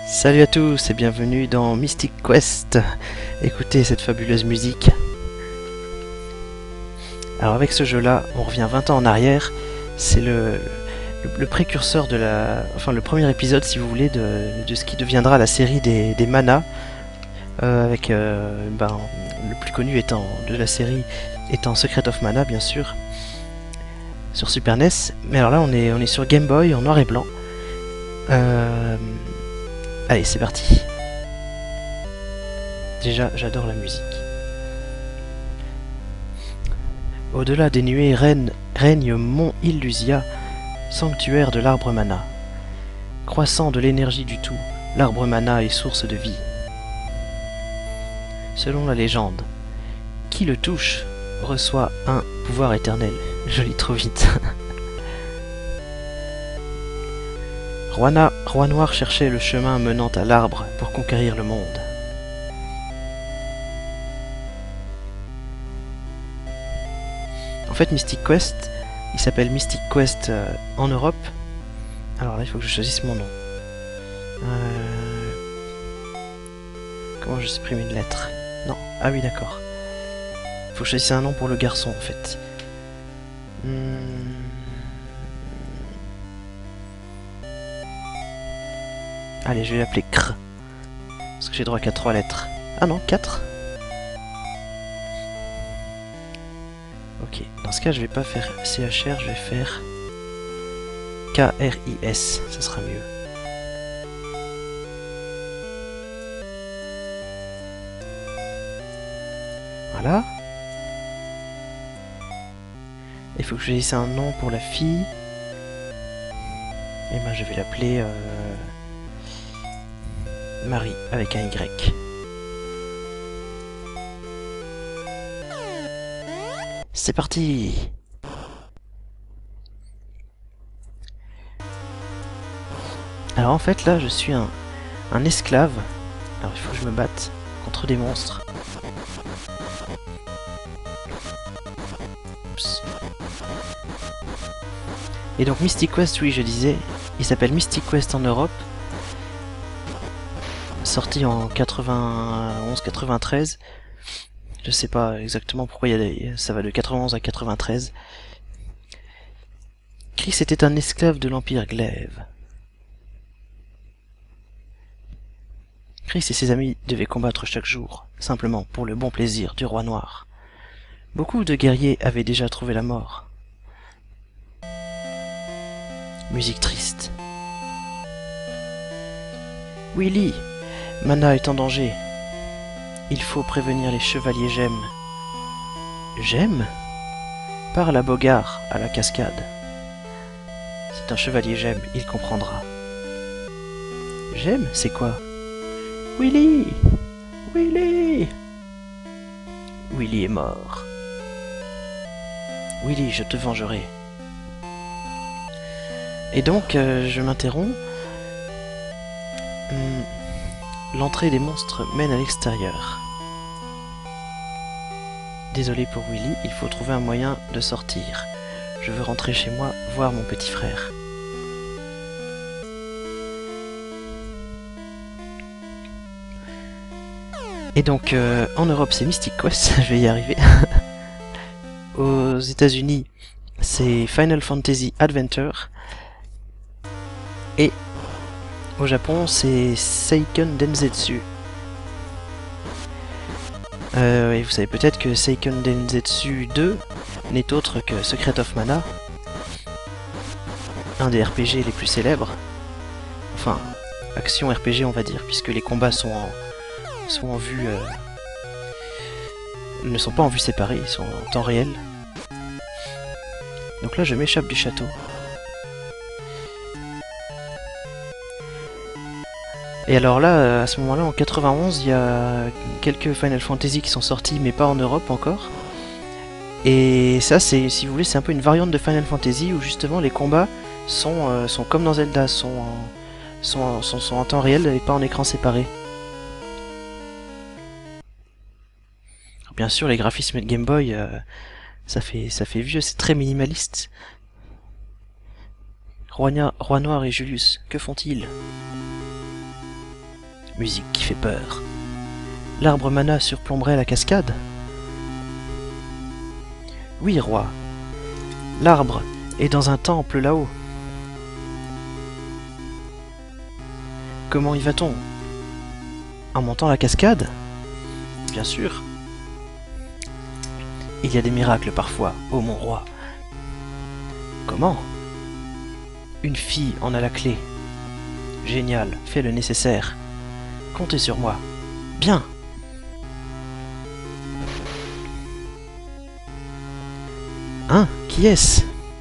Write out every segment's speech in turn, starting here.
Salut à tous et bienvenue dans Mystic Quest. Écoutez cette fabuleuse musique. Alors avec ce jeu là, on revient 20 ans en arrière. C'est le précurseur de la... Enfin le premier épisode si vous voulez de ce qui deviendra la série des Mana. Avec le plus connu étant de la série étant Secret of Mana bien sûr. Sur Super NES. Mais alors là on est sur Game Boy en noir et blanc. Allez, c'est parti. Déjà, j'adore la musique. Au-delà des nuées règne Mont Illusia, sanctuaire de l'arbre mana. Croissant de l'énergie du tout, l'arbre mana est source de vie. Selon la légende, qui le touche reçoit un pouvoir éternel. Je lis trop vite. Roi Noir cherchait le chemin menant à l'arbre pour conquérir le monde. En fait, Mystic Quest, il s'appelle Mystic Quest en Europe. Alors là, il faut que je choisisse mon nom. Comment je supprime une lettre? Non, ah oui, d'accord. Il faut que je choisisse un nom pour le garçon, en fait. Allez, je vais l'appeler Kr. Parce que j'ai droit qu'à 3 lettres. Ah non, 4. Ok, dans ce cas, je vais pas faire CHR, je vais faire KRIS. Ça sera mieux. Voilà. Il faut que je choisisse un nom pour la fille. Et ben, je vais l'appeler... Marie avec un Y. C'est parti. Alors en fait là je suis un esclave. Alors il faut que je me batte contre des monstres. Oups. Et donc Mystic Quest, oui je disais, il s'appelle Mystic Quest en Europe. Sorti en 91-93. Je sais pas exactement pourquoi ça va de 91 à 93. Chris était un esclave de l'Empire Glaive. Chris et ses amis devaient combattre chaque jour, simplement pour le bon plaisir du roi noir. Beaucoup de guerriers avaient déjà trouvé la mort. Musique triste. Willy! Mana est en danger. Il faut prévenir les chevaliers gemmes. Gemmes? Parle à Bogart, à la cascade. C'est un chevalier gemme, il comprendra. Gemme, c'est quoi? Willy! Willy! Willy est mort. Willy, je te vengerai. Et donc, je m'interromps. L'entrée des monstres mène à l'extérieur. Désolé pour Willy, il faut trouver un moyen de sortir. Je veux rentrer chez moi, voir mon petit frère. Et donc, en Europe, c'est Mystic Quest, je vais y arriver. Aux États-Unis, c'est Final Fantasy Adventure. Et au Japon, c'est Seiken Densetsu. Et vous savez peut-être que Seiken Densetsu 2 n'est autre que Secret of Mana, un des RPG les plus célèbres. Enfin, action RPG on va dire, puisque les combats sont en vue... ne sont pas en vue séparée, ils sont en temps réel. Donc là je m'échappe du château. Et alors là, à ce moment-là, en 91, il y a quelques Final Fantasy qui sont sortis, mais pas en Europe encore. Et ça, c'est, si vous voulez, c'est un peu une variante de Final Fantasy où justement les combats sont comme dans Zelda, sont en temps réel et pas en écran séparé. Alors, bien sûr, les graphismes de Game Boy, ça fait vieux, c'est très minimaliste. Roi Noir et Julius, que font-ils? Musique qui fait peur. L'arbre mana surplomberait la cascade? Oui, roi. L'arbre est dans un temple là-haut. Comment y va-t-on? En montant la cascade? Bien sûr. Il y a des miracles parfois, ô mon roi. Comment? Une fille en a la clé. Génial, fais le nécessaire. Comptez sur moi. Bien. Hein? Qui est-ce?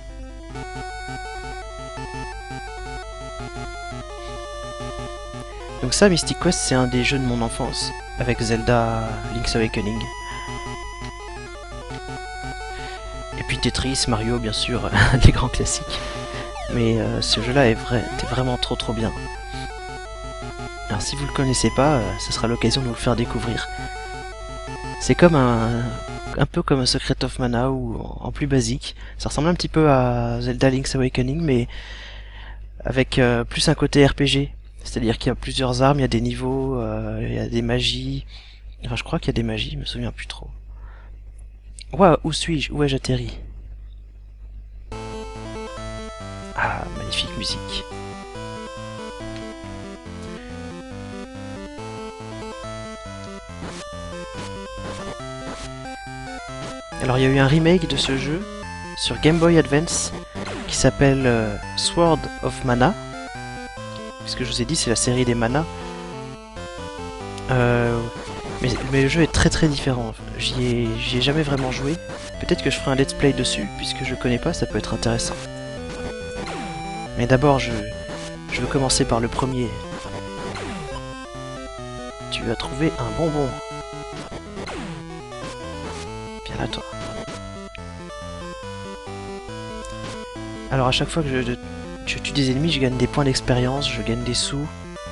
Donc ça, Mystic Quest, c'est un des jeux de mon enfance, avec Zelda Link's Awakening. Et puis Tetris, Mario, bien sûr, les grands classiques. Mais ce jeu-là était vraiment trop bien. Alors si vous le connaissez pas, ce sera l'occasion de vous le faire découvrir. C'est comme un peu comme Secret of Mana ou en plus basique. Ça ressemble un petit peu à Zelda Link's Awakening, mais avec plus un côté RPG. C'est-à-dire qu'il y a plusieurs armes, il y a des niveaux, il y a des magies. Enfin, je crois qu'il y a des magies, je me souviens plus trop. Ouah, où suis-je? Où ai-je atterri? Ah, magnifique musique. Alors il y a eu un remake de ce jeu sur Game Boy Advance qui s'appelle Sword of Mana. Puisque je vous ai dit, c'est la série des Mana. Mais le jeu est très différent. J'y ai jamais vraiment joué. Peut-être que je ferai un let's play dessus, puisque je connais pas, ça peut être intéressant. Mais d'abord, je veux commencer par le premier. Tu as trouvé un bonbon. Viens là, toi. Alors à chaque fois que je tue des ennemis, je gagne des points d'expérience, je gagne des sous.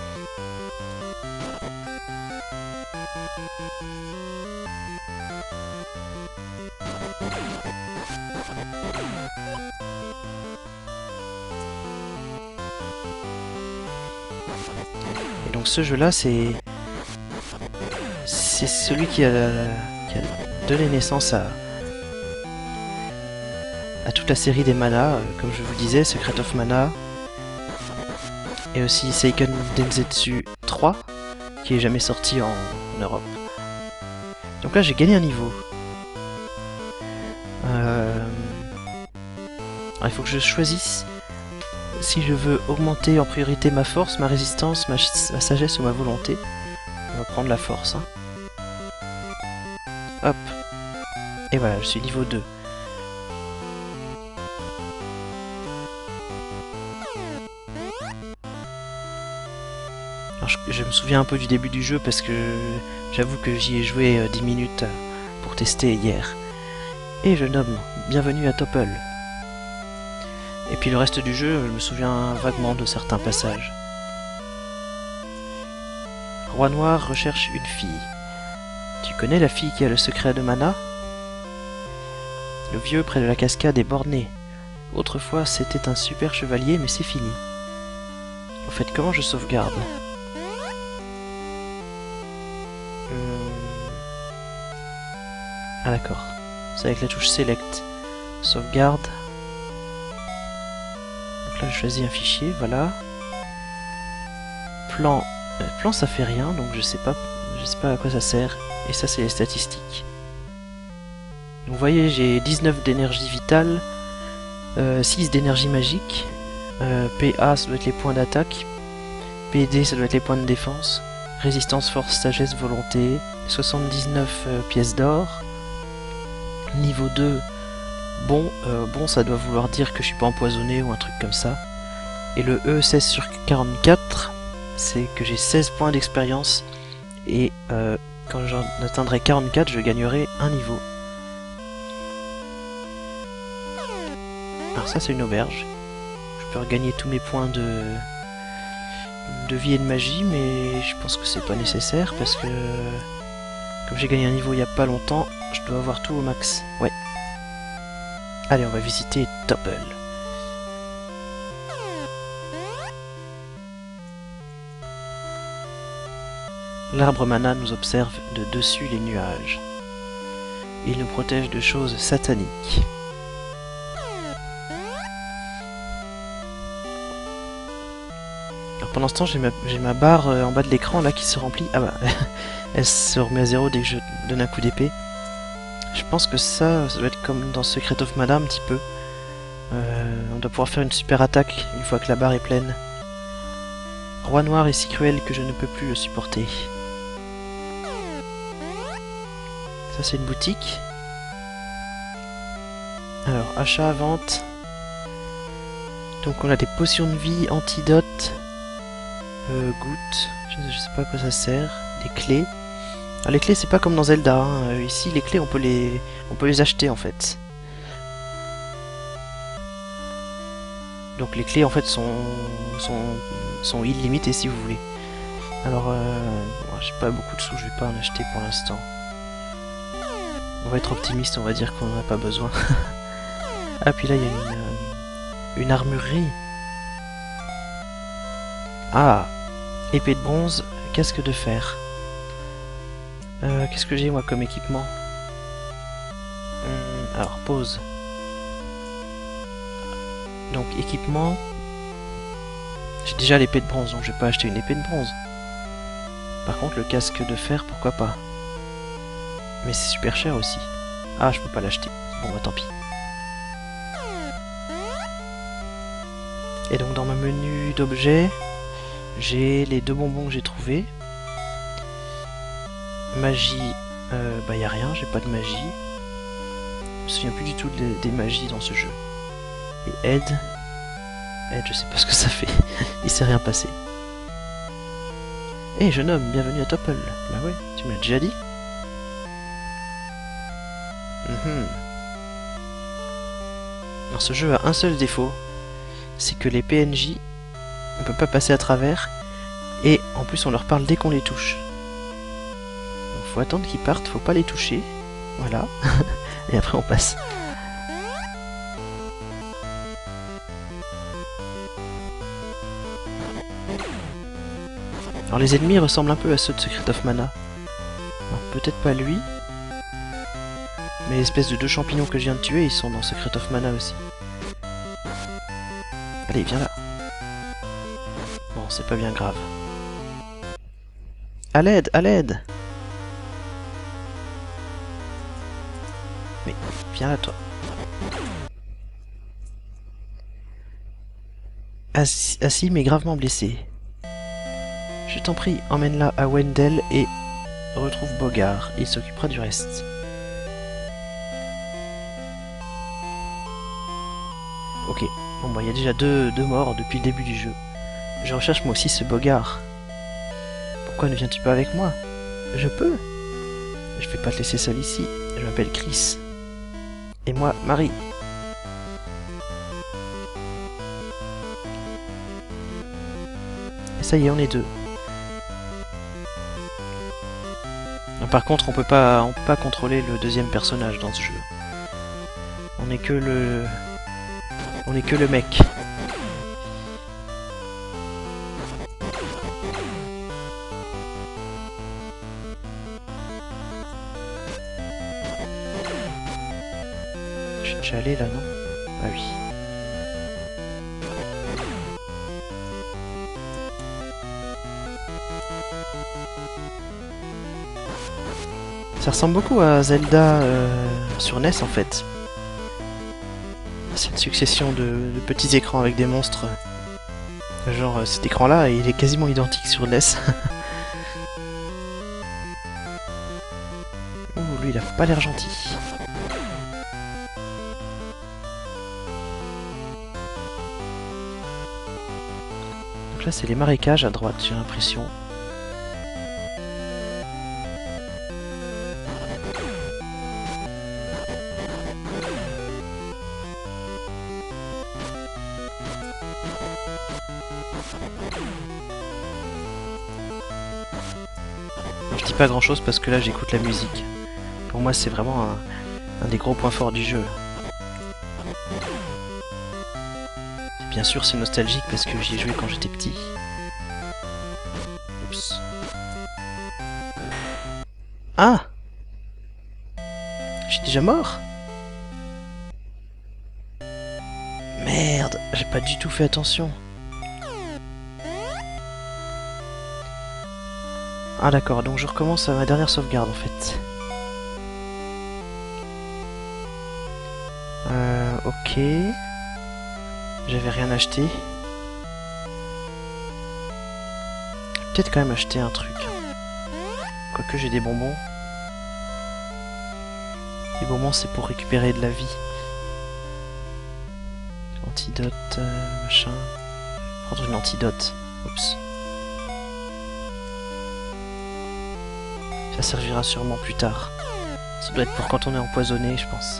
Et donc ce jeu-là, c'est celui qui a donné naissance à toute la série des Mana, comme je vous disais, Secret of Mana, et aussi Seiken Densetsu 3, qui est jamais sorti en Europe. Donc là j'ai gagné un niveau. Alors, il faut que je choisisse si je veux augmenter en priorité ma force, ma résistance, ma sagesse ou ma volonté. On va prendre la force. Hein. Hop. Et voilà, je suis niveau 2. Alors, je me souviens un peu du début du jeu parce que j'avoue que j'y ai joué 10 minutes pour tester hier. Et jeune homme, bienvenue à Topple. Et puis le reste du jeu, je me souviens vaguement de certains passages. Roi Noir recherche une fille. Tu connais la fille qui a le secret de Mana? Le vieux près de la cascade est borné. Autrefois c'était un super chevalier, mais c'est fini. Au fait, comment je sauvegarde? Ah d'accord. C'est avec la touche Select. Sauvegarde. Donc là je choisis un fichier, voilà. Plan. Plan ça fait rien, donc je sais pas à quoi ça sert. Et ça c'est les statistiques. Donc vous voyez, j'ai 19 d'énergie vitale, 6 d'énergie magique, PA ça doit être les points d'attaque, PD ça doit être les points de défense, résistance, force, sagesse, volonté, 79 pièces d'or, niveau 2, bon ça doit vouloir dire que je suis pas empoisonné ou un truc comme ça, et le E 16 sur 44, c'est que j'ai 16 points d'expérience, et quand j'en atteindrai 44, je gagnerai un niveau. Alors ça c'est une auberge. Je peux regagner tous mes points de vie et de magie, mais je pense que c'est pas nécessaire parce que comme j'ai gagné un niveau il y a pas longtemps, je dois avoir tout au max. Ouais. Allez, on va visiter Topple. L'arbre mana nous observe de dessus les nuages. Il nous protège de choses sataniques. Alors pendant ce temps, j'ai ma barre en bas de l'écran là qui se remplit. Ah bah, elle se remet à zéro dès que je donne un coup d'épée. Je pense que ça doit être comme dans Secret of Mana un petit peu. On doit pouvoir faire une super attaque une fois que la barre est pleine. Roi noir est si cruel que je ne peux plus le supporter. Ça c'est une boutique. Alors, achat, vente. Donc on a des potions de vie, antidotes, gouttes, je sais pas à quoi ça sert, des clés. Alors les clés c'est pas comme dans Zelda, hein. Ici les clés on peut les acheter en fait. Donc les clés en fait sont illimitées si vous voulez. Alors bon, j'ai pas beaucoup de sous, je vais pas en acheter pour l'instant. On va être optimiste, on va dire qu'on en a pas besoin. Ah puis là il y a une armurerie. Ah, épée de bronze, casque de fer. Qu'est-ce que j'ai moi comme équipement? Alors pause. Donc équipement. J'ai déjà l'épée de bronze, donc je vais pas acheter une épée de bronze. Par contre le casque de fer, pourquoi pas. Mais c'est super cher aussi. Ah, je peux pas l'acheter. Bon bah tant pis. Et donc dans mon menu d'objets, j'ai les 2 bonbons que j'ai trouvés. Magie, bah y a rien, j'ai pas de magie. Je me souviens plus du tout des magies dans ce jeu. Et aide, je sais pas ce que ça fait. Il s'est rien passé. Hé jeune homme, bienvenue à Topple. Bah ouais, tu me l'as déjà dit. Alors ce jeu a un seul défaut, c'est que les PNJ, on peut pas passer à travers, et en plus on leur parle dès qu'on les touche. Donc faut attendre qu'ils partent, faut pas les toucher, voilà, et après on passe. Alors les ennemis ressemblent un peu à ceux de Secret of Mana. Peut-être pas lui, mais l'espèce de 2 champignons que je viens de tuer, ils sont dans Secret of Mana aussi. Allez, viens là. Bon, c'est pas bien grave. À l'aide, à l'aide! Mais, viens là, toi. Assis mais gravement blessé. Je t'en prie, emmène-la à Wendell et retrouve Bogart. Il s'occupera du reste. Ok, bon bah il y a déjà deux morts depuis le début du jeu. Je recherche moi aussi ce Bogart. Pourquoi ne viens-tu pas avec moi? Je peux. Je vais pas te laisser seul ici. Je m'appelle Chris. Et moi, Marie. Et ça y est, on est 2. Par contre, on peut pas contrôler le deuxième personnage dans ce jeu. On est que le mec. Je suis déjà allé là, non? Ah oui. Ça ressemble beaucoup à Zelda sur NES en fait. C'est une succession de petits écrans avec des monstres. Genre cet écran là, il est quasiment identique sur NES. Ouh, lui il a pas l'air gentil. Donc là c'est les marécages à droite, j'ai l'impression. Je dis pas grand chose parce que là j'écoute la musique. Pour moi c'est vraiment un des gros points forts du jeu. Bien sûr c'est nostalgique parce que j'y ai joué quand j'étais petit. Oups. Ah! Je suis déjà mort? Merde, j'ai pas du tout fait attention. Ah d'accord, donc je recommence à ma dernière sauvegarde en fait. Ok. J'avais rien acheté. Peut-être quand même acheter un truc. Quoique j'ai des bonbons. Les bonbons c'est pour récupérer de la vie. Antidote, machin. Prendre une antidote. Oups. Ça servira sûrement plus tard. Ça doit être pour quand on est empoisonné, je pense.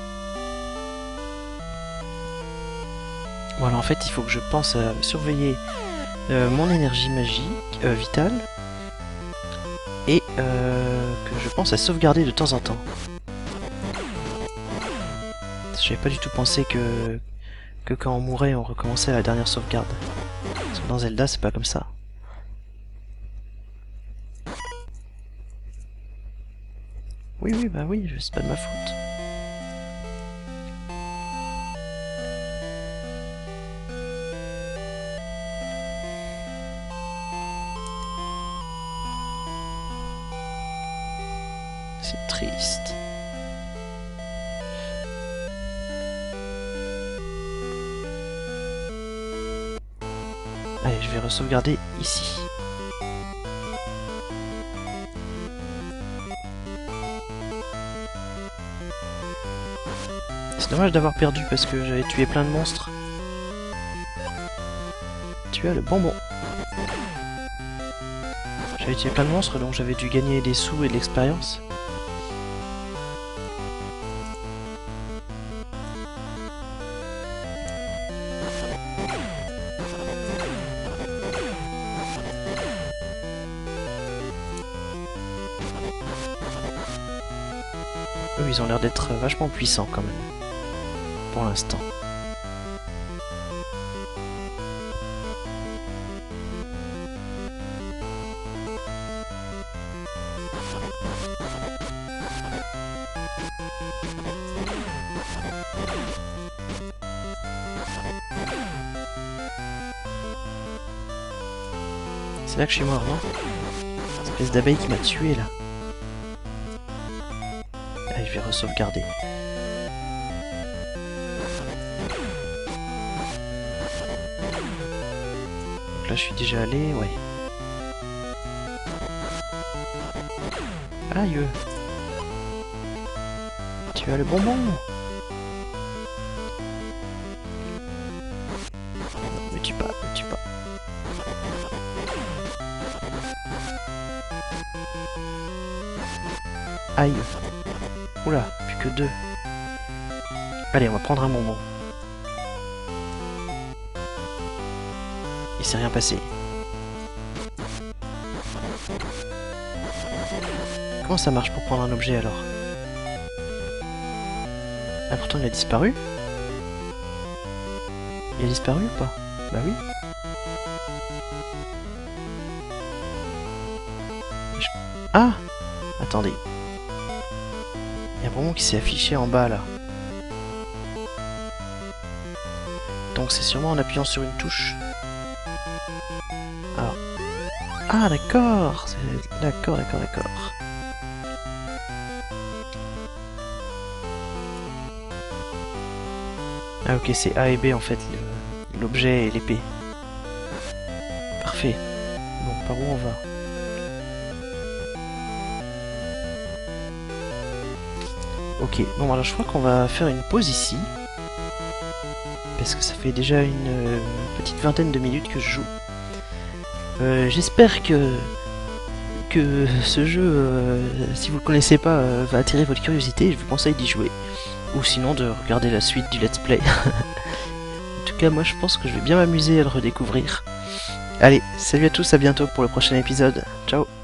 Voilà, en fait, il faut que je pense à surveiller mon énergie magique, vitale. Et que je pense à sauvegarder de temps en temps. J'avais pas du tout pensé que quand on mourait, on recommençait à la dernière sauvegarde. Parce que dans Zelda, c'est pas comme ça. Oui, oui, bah oui, c'est pas de ma faute. C'est triste. Allez, je vais re-sauvegarder ici. C'est dommage d'avoir perdu parce que j'avais tué plein de monstres. Tu as le bonbon. J'avais tué plein de monstres donc j'avais dû gagner des sous et de l'expérience. Eux, ils ont l'air d'être vachement puissants quand même. Pour l'instant. C'est là que je suis mort, non? Cette espèce d'abeille qui m'a tué là. Allez, je vais re-sauvegarder. Donc là, je suis déjà allé, ouais. Aïe! Tu as le bonbon! Me tue pas, me tue pas. Aïe! Oula, plus que 2. Allez, on va prendre un bonbon. Il s'est rien passé. Comment ça marche pour prendre un objet alors? Ah pourtant il a disparu? Il a disparu ou pas? Bah oui. Ah! Attendez. Il y a un bonbon qui s'est affiché en bas là. Donc c'est sûrement en appuyant sur une touche. Alors. Ah d'accord! D'accord, d'accord, d'accord. Ah ok, c'est A et B en fait, l'objet et l'épée. Parfait. Bon, par où on va? Ok, bon alors je crois qu'on va faire une pause ici. Parce que ça fait déjà une petite vingtaine de minutes que je joue. J'espère que ce jeu, si vous le connaissez pas, va attirer votre curiosité. Je vous conseille d'y jouer. Ou sinon de regarder la suite du let's play. En tout cas, moi je pense que je vais bien m'amuser à le redécouvrir. Allez, salut à tous, à bientôt pour le prochain épisode. Ciao!